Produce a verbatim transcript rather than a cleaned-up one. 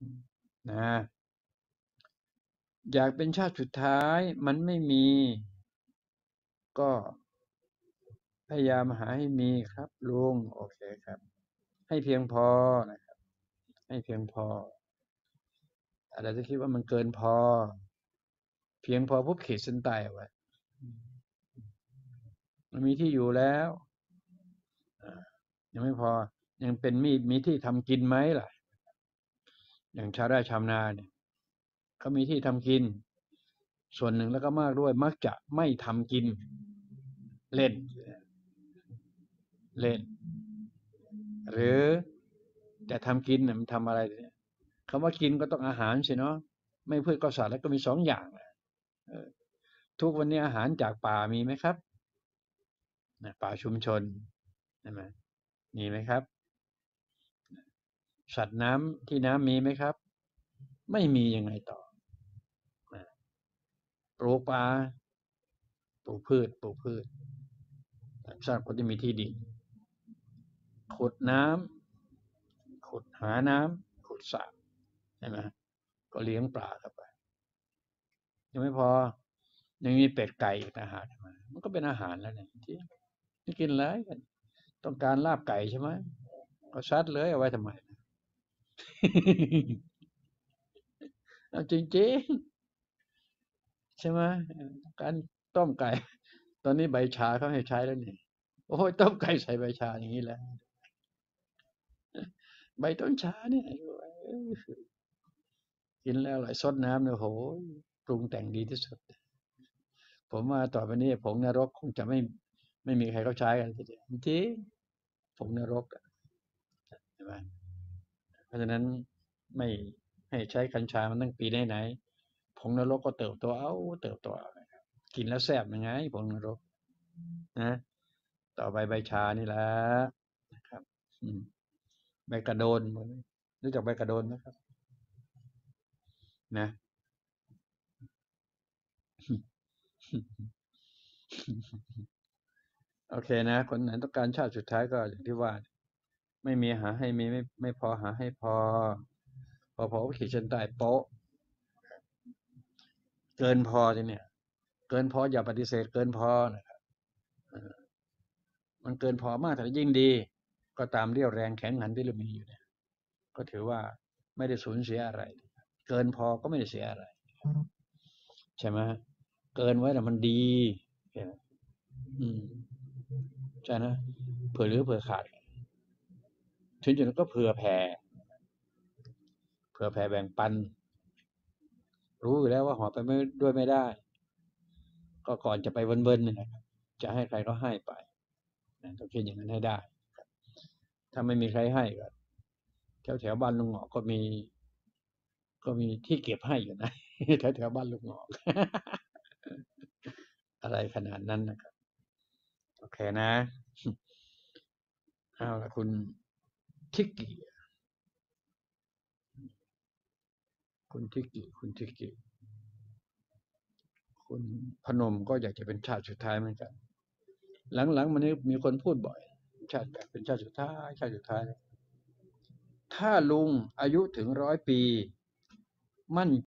นะอยากเป็นชาติสุดท้ายมันไม่มี ก็พยายามหาให้มีครับลุงโอเคครับให้เพียงพอนะครับให้เพียงพออะไรที่คิดว่ามันเกินพอเพียงพอปุ๊บขีดเส้นใต้เอาไว้มันมีที่อยู่แล้วยังไม่พอยังเป็นมีมีที่ทำกินไหมล่ะอย่างชาวไร่ชาวนาเนี่ยเขามีที่ทำกินส่วนหนึ่งแล้วก็มากด้วยมักจะไม่ทำกินเล่นเล่นหรือแต่ทำกินเนี่ยมันทำอะไรเนี่ยคำว่ากินก็ต้องอาหารสิเนาะไม่พืชก็สัตว์แล้วก็มีสองอย่างทุกวันนี้อาหารจากป่ามีไหมครับป่าชุมชนใช่ไหมมีไหมครับสัตว์น้ำที่น้ำมีไหมครับไม่มียังไงต่อปลูกป่าปลูกพืชปลูกพืชสำหรับคนที่มีที่ดินขุดน้ำขุดหาน้ำขุดสระใช่ไหมก็เลี้ยงปลาเข้าไปยังไม่พอยังมีเป็ดไก่อีกอาหารมามันก็เป็นอาหารแล้วเนี่ยที่ไม่กินเลยกันต้องการลาบไก่ใช่ไหมก็ซัดเลยเอาไว้ทำไมเอาจริงๆใช่ไหมการต้มไก่ตอนนี้ใบชาเขาให้ใช้แล้วนี่โอ้ยต้มไก่ใส่ใบชาอย่างนี้แหละใบต้นชาเนี่ยกินแล้วอร่อยซดน้ำเนี่ยโหปรุงแต่งดีที่สุดผมว่าต่อไปนี้ผงนรกคงจะไม่ไม่มีใครเขาใช้กันทีเดียวจริงผงนรกใช่ไหมเพราะฉะนั้นไม่ให้ใช้กัญชามันตั้งปีไหนๆผงนรกก็เติบโตเอาเติบโตเอากินแล้วแซ่บยังไงผงนรกนะต่อไปใบชานี่แหละนะครับอืมใบกระโดนรู้จักใบกระโดนไหมครับนะโอเคนะคนไหนต้องการชาติสุดท้ายก็อย่างที่ว่าไม่มีหาให้มีไม่ไม่พอหาให้พอพอพอขีดเส้นใต้โป๊ะเกินพอทีเนี่ยเกินพออย่าปฏิเสธเกินพอนะครับมันเกินพอมากแต่ยิ่งดีก็ตามเรี่ยวแรงแข็งขันที่เรามีอยู่เนี่ยก็ถือว่าไม่ได้สูญเสียอะไรเกินพอก็ไม่ได้เสียอะไรใช่ไหมเกินไว้แต่มันดีอืมใช่นะเผื่อหรือเผื่อขาดถึงจุดนั้นก็เผื่อแผ่เผื่อแผ่แบ่งปันรู้อยู่แล้วว่าหอไปไม่ด้วยไม่ได้ก็ก่อนจะไปเวินๆเนี่ยนะครับจะให้ใครก็ให้ไปต้องคิดอย่างนั้นให้ได้ถ้าไม่มีใครให้ก็แถวแถวบ้านลุงหงอก็มีก็มีที่เก็บให้อยู่นะแถวแถวบ้านลุงหงออะไรขนาดนั้นนะครับโอเคนะเอาละคุณทิกกี้คุณทิกกี้คุณทิกกี้คุณพนมก็อยากจะเป็นชาติสุดท้ายเหมือนกันหลังๆมันนี้มีคนพูดบ่อยชาติเป็นชาติสุดท้ายชาติสุดท้ายถ้าลุงอายุถึงร้อยปีมั่น